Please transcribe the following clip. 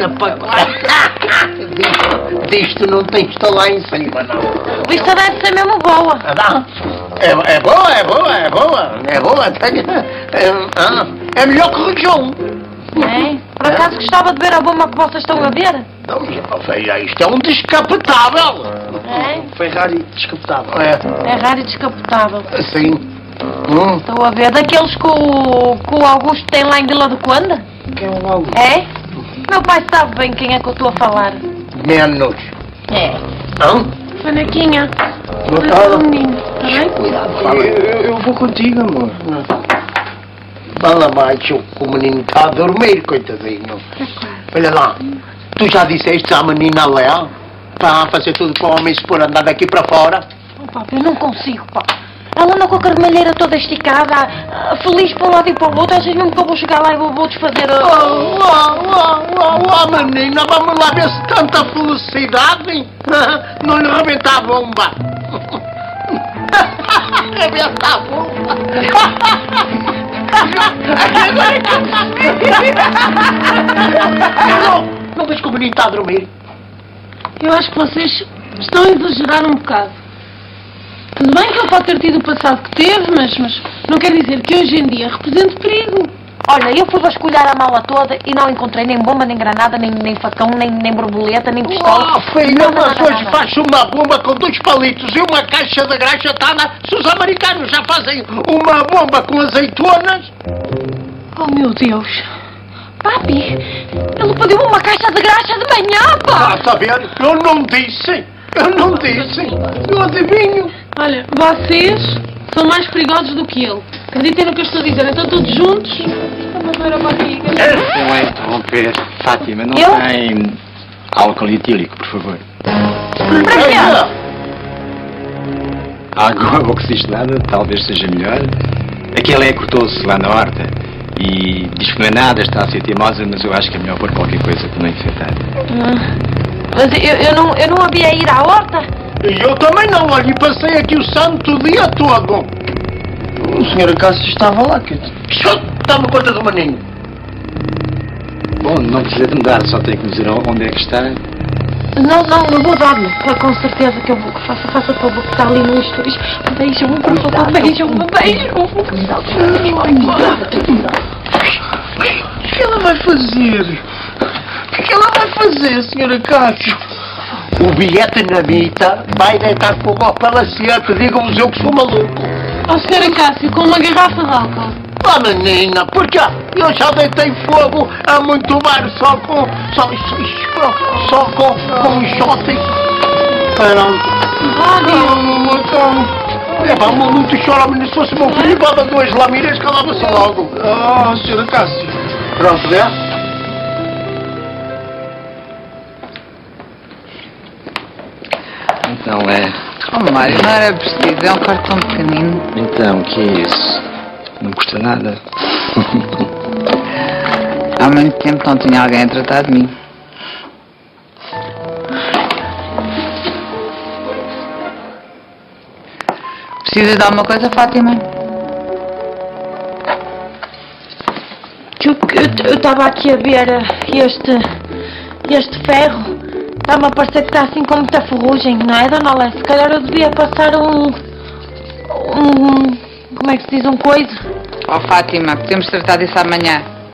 anda para lá. Disto não tens de lá em cima, não. Isto deve ser mesmo boa. É boa. É melhor que região. É? Por acaso gostava de ver a bomba que vocês estão a ver? Não, feia, isto é um descapotável. É? Ferrari descapotável. É raro e descapotável. Sim. Estou a ver. Daqueles que o Augusto tem lá em Vila do Conde? Que é um algo. É? Meu pai sabe bem quem é que eu estou a falar. Menos. É. Não? Fanequinha. Boa tarde. Menino, está bem? Cuidado, fala. Eu vou contigo, amor. Fala mais, que o menino está a dormir, coitadinho. Olha lá, tu já disseste à menina Léa para fazer tudo para o homem se pôr a andar daqui para fora? Oh, papi, eu não consigo, pá. Ela anda com a carmelheira toda esticada, feliz para um lado e para o outro. Achas mesmo que eu vou chegar lá e vou desfazer Menina, vamos lá ver se tanta felicidade não lhe rebenta a bomba. Rebenta a bomba. Não vês que o menino está a dormir? Eu acho que vocês estão a exagerar um bocado. Tudo bem que ele pode ter tido o passado que teve, mas não quer dizer que hoje em dia represente perigo. Olha, eu fui vasculhar a mala toda e não encontrei nem bomba, nem granada, nem facão, nem borboleta, nem pistola. Filha, mas hoje faz uma bomba com 2 palitos e uma caixa de graxa atada. Se os americanos já fazem uma bomba com azeitonas... Oh, meu Deus. Papi, ele pediu uma caixa de graxa de manhã, pá! Está a ver? Eu não disse. Eu adivinho. Olha, vocês são mais perigosos do que ele. Acreditem no que eu estou a dizer. Então todos juntos. Vamos ver a barriga. Não é interromper. Fátima, não tem álcool etílico, por favor. Para quê? Água oxigenada talvez seja melhor. Aquela cortou-se lá na horta e diz que não é nada, está a ser teimosa, mas eu acho que é melhor pôr qualquer coisa para não infectar. Mas eu não havia ir à horta? Eu também não, olha, e passei aqui o santo dia todo. O Sr. Cássio estava lá, que Dá-me conta do maninho. Bom, não precisa de mudar, só tem que me dizer onde é que está. Não, eu vou dar-lhe. Com certeza que eu vou. Faça o favor que está ali no estúdio. Beijam-me, por favor, beijam-me. O que ela vai fazer? O que ela vai fazer, Sra. Cássio? O vietnamita vai deitar fogo ao palacete. Digam-vos eu que sou maluco. Oh, Sr. Cássio, com uma garrafa de álcool. Menina, porque eu já deitei fogo a muito bar só com shot. É pá, muito chora, menino. Se fosse meu filho, dava 2 lamírias, calava-se logo. Sra. Cássio. Pronto, vê? Então é. Oh, Mário, não era preciso, é um cartão pequenino. Então, o que é isso? Não custa nada. Há muito tempo não tinha alguém a tratar de mim. Precisa de alguma coisa, Fátima? Eu estava aqui a ver este ferro. Está-me a parecer que está assim com muita ferrugem, não é, Dona Lé? Se calhar eu devia passar como é que se diz, um coiso? Oh, Fátima, podemos tratar disso amanhã.